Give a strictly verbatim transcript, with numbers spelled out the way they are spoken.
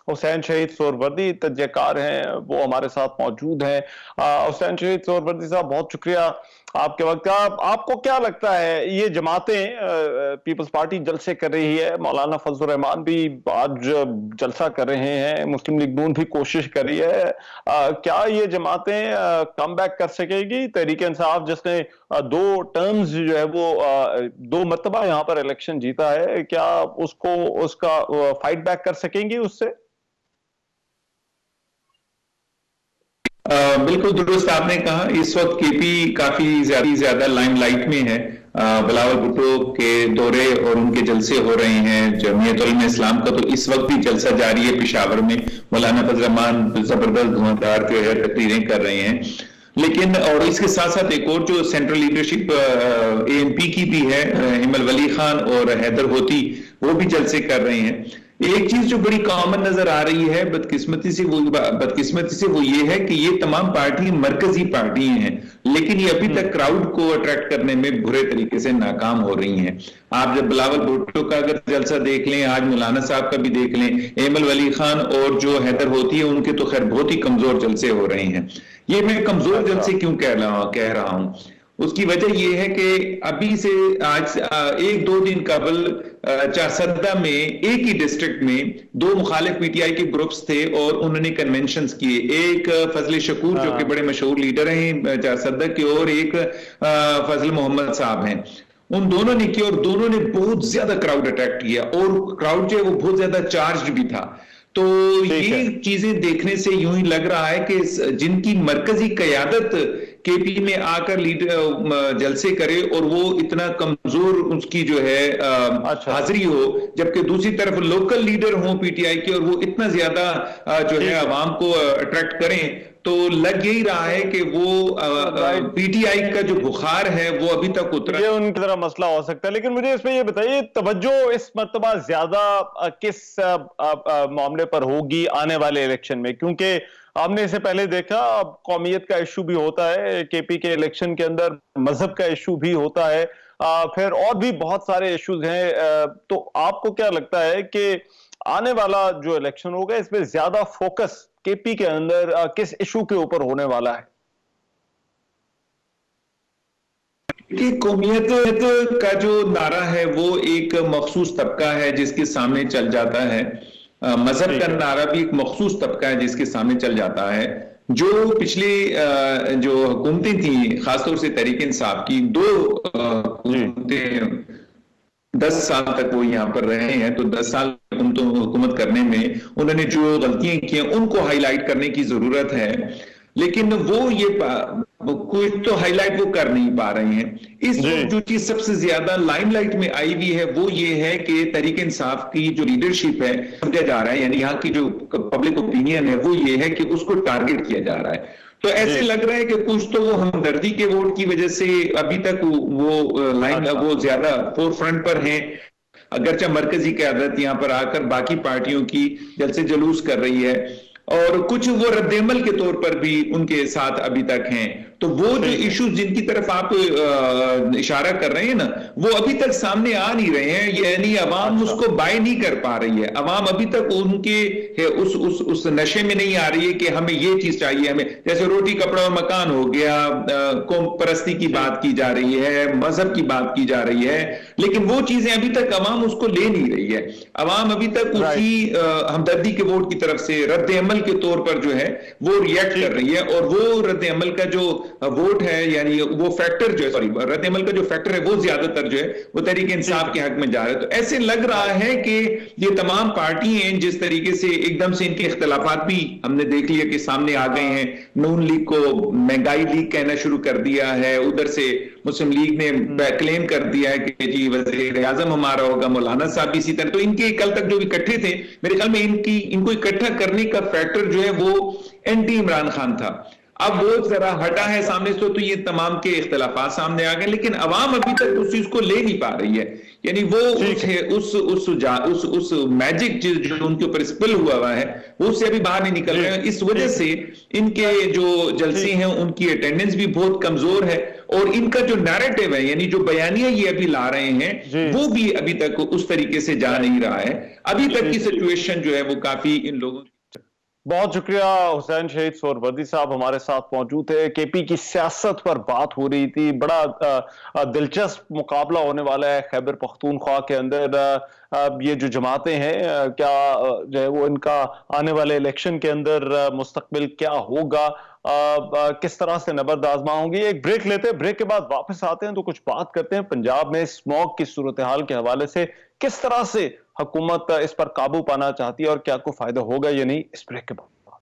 हुसैन शहीद सोहरवर्दी तजयकार हैं, वो हमारे साथ मौजूद हैं। अ, हुसैन शहीद सोहरवर्दी साहब, बहुत शुक्रिया आपके वक्त का। आपको क्या लगता है, ये जमातें, पीपल्स पार्टी जलसे कर रही है, मौलाना फजल रहमान भी आज जलसा कर रहे हैं, मुस्लिम लीग नून भी कोशिश कर रही है, आ, क्या ये जमातें कम बैक कर सकेगी? तहरीक इंसाफ जिसने आ, दो टर्म्स जो है वो आ, दो मरतबा यहाँ पर इलेक्शन जीता है, क्या उसको उसका फाइट बैक कर सकेंगी उससे? आ, बिल्कुल दुरुस्त आपने कहा। इस वक्त केपी काफी ज्यादा ज्यादा लाइमलाइट में है। बिलावल भुट्टो के दौरे और उनके जलसे हो रहे हैं। जमीयत उलमा इस्लाम का तो इस वक्त भी जलसा जारी है पेशावर में। मौलाना फजल रहमान जबरदस्त धुआंधार जो है तकरीरें कर रहे हैं। लेकिन और इसके साथ साथ एक और जो सेंट्रल लीडरशिप एएनपी की भी है, इमल वली खान और हैदर होती, वो भी जलसे कर रहे हैं। एक चीज जो बड़ी कॉमन नजर आ रही है बदकिस्मती से वो बदकिस्मती से वो ये है कि ये तमाम पार्टी मरकजी पार्टी हैं, लेकिन ये अभी तक क्राउड को अट्रैक्ट करने में बुरे तरीके से नाकाम हो रही हैं। आप जब बिलावल भुट्टो का अगर जलसा देख लें, आज मौलाना साहब का भी देख लें, एमल वली खान और जो हैदर होती है, उनके तो खैर बहुत ही कमजोर जलसे हो रहे हैं। ये मैं कमजोर जलसे क्यों कह रहा कह रहा हूं उसकी वजह यह है कि अभी से आज एक दो दिन कबल चारसद्दा में एक ही डिस्ट्रिक्ट में दो मुखालिफ पीटीआई के ग्रुप्स थे और उन्होंने कन्वेंशंस किए। एक फजल शकूर जो कि बड़े मशहूर लीडर हैं चारसद्दा के, और एक फजल मोहम्मद साहब हैं, उन दोनों ने किया और दोनों ने बहुत ज्यादा क्राउड अट्रैक्ट किया और क्राउड जो है वो बहुत ज्यादा चार्ज भी था। तो ये चीजें देखने से यूं ही लग रहा है कि जिनकी मरकजी कयादत केपी में आकर लीडर जलसे करे और वो इतना कमजोर उसकी जो है अच्छा। हाजिरी हो, जबकि दूसरी तरफ लोकल लीडर हो पीटीआई के और वो इतना ज्यादा जो है आवाम को अट्रैक्ट करें, तो लग यही रहा है कि वो पीटीआई का जो बुखार है वो अभी तक उतरा, ये उनकी तरह मसला हो सकता है। लेकिन मुझे इसमें ये बताइए, तवज्जो इस मर्तबा ज्यादा किस मामले पर होगी आने वाले इलेक्शन में? क्योंकि हमने इसे पहले देखा, अब कौमियत का इशू भी होता है केपी के इलेक्शन के अंदर, मजहब का इशू भी होता है, आ, फिर और भी बहुत सारे इश्यूज हैं। आ, तो आपको क्या लगता है कि आने वाला जो इलेक्शन होगा इसमें ज्यादा फोकस केपी के अंदर आ, किस इशू के ऊपर होने वाला है? कि कौमियत का जो नारा है वो एक मखसूस तबका है जिसके सामने चल जाता है। मजहब का नारा भी एक मखसूस तबका है जिसके सामने चल जाता है। जो पिछले जो हुकूमतें थी, खासतौर से तहरीक इंसाफ की दो हुकूमतें, दस साल तक वो यहाँ पर रहे हैं, तो दस साल हुकूमत करने में उन्होंने जो गलतियां की हैं उनको हाईलाइट करने की जरूरत है, लेकिन वो ये कुछ तो हाईलाइट वो कर नहीं पा रहे हैं। इस जो चीज सबसे ज्यादा लाइमलाइट में आई हुई है वो ये है कि तहरीक इंसाफ की जो लीडरशिप है समझा जा रहा है, यानी यहाँ की जो पब्लिक ओपिनियन है वो ये है कि उसको टारगेट किया जा रहा है। तो ऐसे लग रहा है कि कुछ तो वो हमदर्दी के वोट की वजह से अभी तक वो लाइन वो ज्यादा फोर फ्रंट पर हैं, अगरचे मरकजी क़यादत यहाँ पर आकर बाकी पार्टियों की जलसे जुलूस कर रही है और कुछ वो रद्देमल के तौर पर भी उनके साथ अभी तक हैं। तो वो जो इश्यूज जिनकी तरफ आप इशारा कर रहे हैं ना, वो अभी तक सामने आ नहीं रहे हैं, यानी अवाम उसको बाय नहीं कर पा रही है। अवाम अभी तक उनके उस उस उस नशे में नहीं आ रही है कि हमें ये चीज चाहिए, हमें जैसे रोटी कपड़ा और मकान हो गया, कौम परस्ती की बात की जा रही है, मजहब की बात की जा रही है, लेकिन वो चीजें अभी तक अवाम उसको ले नहीं रही है। अवाम अभी तक उसी हमदर्दी के वोट की तरफ से रद्द अमल के तौर पर जो है वो रिएक्ट कर रही है, और वो रद्द अमल का जो वोट है, यानी वो फैक्टर जो है, सॉरी रद्द अमल का जो फैक्टर है वो ज्यादातर जो है वो तहरीक इंसाफ के हक में जा रहा है। तो ऐसे लग रहा है कि ये तमाम पार्टी हैं जिस तरीके से एकदम से इनके इख्तलाफात भी हमने देख लिया कि सामने आ गए हैं। नून लीग को महंगाई लीग कहना शुरू कर दिया है, उधर से मुस्लिम लीग ने क्लेम कर दिया है कि जी वज़ीर आज़म हमारा होगा, मौलाना साहब भी इसी तरह। तो इनके कल तक जो इकट्ठे थे, मेरे ख्याल में इनकी इनको इकट्ठा करने का फैक्टर जो है वो एंटी इमरान खान था। अब वो जरा हटा है सामने से, तो ये तमाम के इख्तलाफात सामने आ गए, लेकिन अवाम अभी तक उस चीज को ले नहीं पा रही है, यानी वो उस उस उस उस मैजिक जो उनके ऊपर स्पिल हुआ हुआ है वो उससे अभी बाहर नहीं निकल रहे हैं। इस वजह से इनके जो जलसे हैं उनकी अटेंडेंस भी बहुत कमजोर है, और इनका जो नैरेटिव है, यानी जो बयानियां ये अभी ला रहे हैं, वो भी अभी तक उस तरीके से जा नहीं रहा है। अभी तक की सिचुएशन जो है वो काफी इन लोगों बहुत शुक्रिया हुसैन शहीद सोहरवर्दी साहब हमारे साथ मौजूद थे। केपी की सियासत पर बात हो रही थी, बड़ा दिलचस्प मुकाबला होने वाला है खैबर पख्तूनख्वा के अंदर। ये जो जमातें हैं, क्या जो है वो इनका आने वाले इलेक्शन के अंदर मुस्तकबिल क्या होगा, किस तरह से नबर्द आजमा होंगी। एक ब्रेक लेते हैं, ब्रेक के बाद वापस आते हैं तो कुछ बात करते हैं पंजाब में स्मॉग की सूरत हाल के हवाले से, किस तरह से हुकूमत इस पर काबू पाना चाहती है और क्या कोई फायदा होगा या नहीं, इस ब्रेक के बाद।